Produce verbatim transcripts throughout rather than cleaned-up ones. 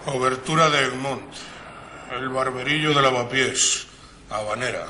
Obertura de Egmont. El barberillo de Lavapiés. Habanera.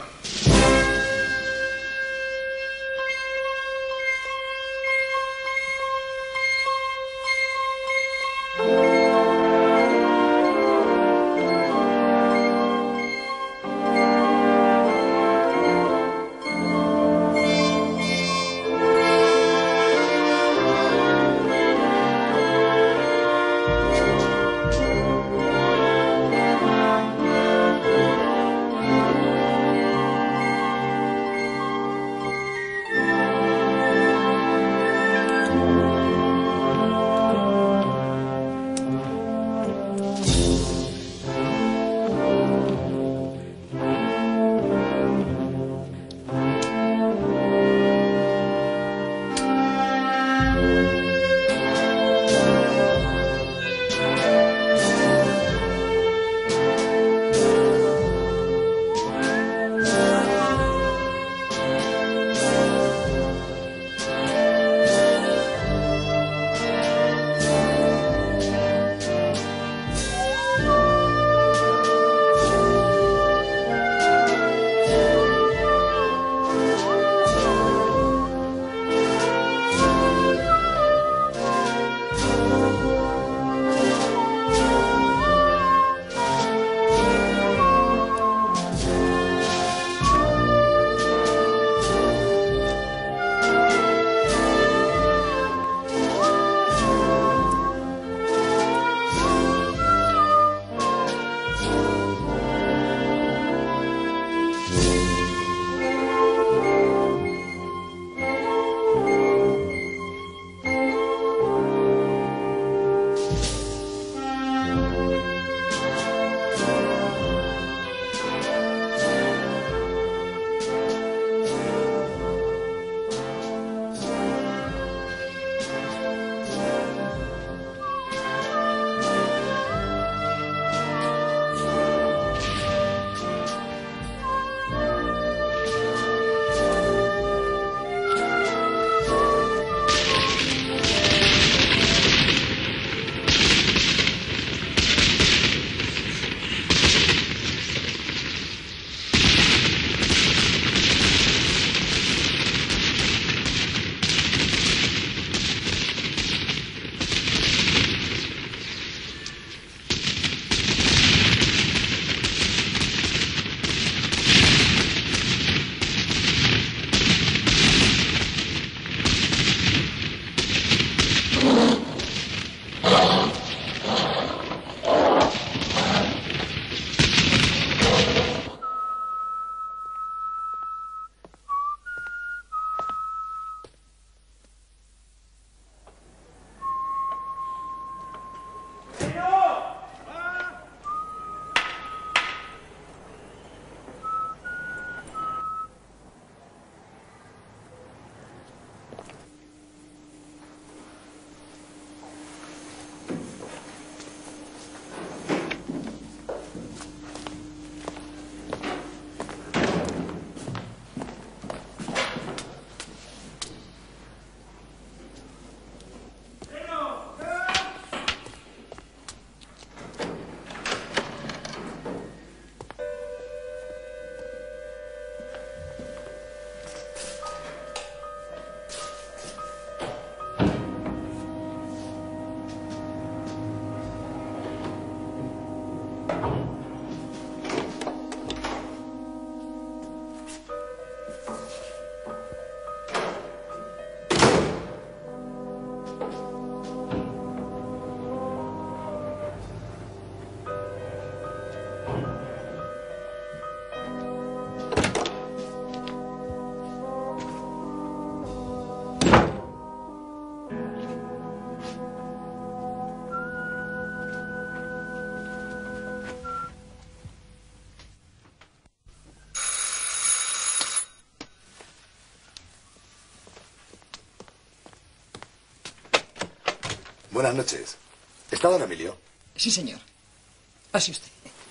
Buenas noches. ¿Está don Emilio? Sí, señor. Pase usted.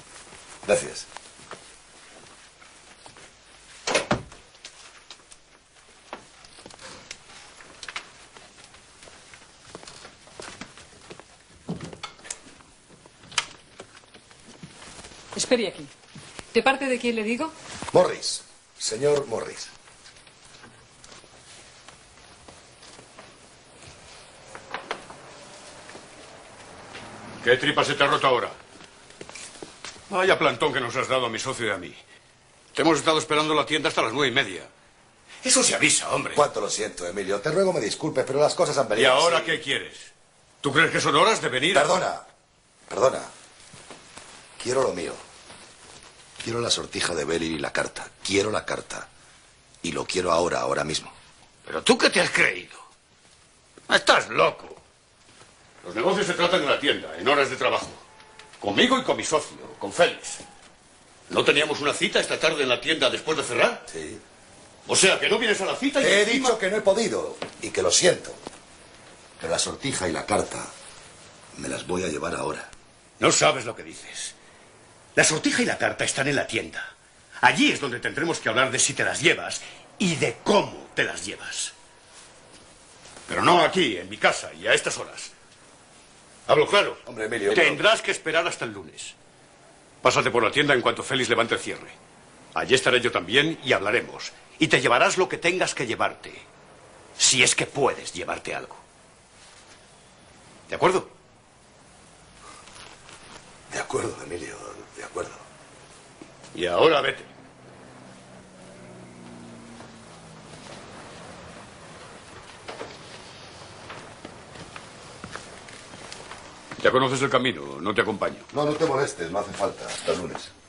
Gracias. Espere aquí. ¿De parte de quién le digo? Morris. Señor Morris. ¿Qué tripa se te ha roto ahora? Vaya plantón que nos has dado a mi socio y a mí. Te hemos estado esperando en la tienda hasta las nueve y media. Eso se avisa, hombre. Cuánto lo siento, Emilio. Te ruego me disculpes, pero las cosas han ¿Y venido ahora así. qué quieres? ¿Tú crees que son horas de venir? Perdona. Perdona. Quiero lo mío. Quiero la sortija de Beryl y la carta. Quiero la carta. Y lo quiero ahora, ahora mismo. ¿Pero tú qué te has creído? Estás loco. Los negocios se tratan en la tienda, en horas de trabajo. Conmigo y con mi socio, con Félix. ¿No teníamos una cita esta tarde en la tienda después de cerrar? Sí. O sea, que no vienes a la cita y... He encima- dicho que no he podido y que lo siento. Pero la sortija y la carta me las voy a llevar ahora. No sabes lo que dices. La sortija y la carta están en la tienda. Allí es donde tendremos que hablar de si te las llevas y de cómo te las llevas. Pero no aquí, en mi casa y a estas horas. Hablo claro. Hombre, Emilio, Tendrás que esperar hasta el lunes. Pásate por la tienda en cuanto Félix levante el cierre. Allí estaré yo también y hablaremos. Y te llevarás lo que tengas que llevarte. Si es que puedes llevarte algo. ¿De acuerdo? De acuerdo, Emilio, de acuerdo. Y ahora vete. Ya conoces el camino, no te acompaño. No, no te molestes, no hace falta. Hasta el lunes.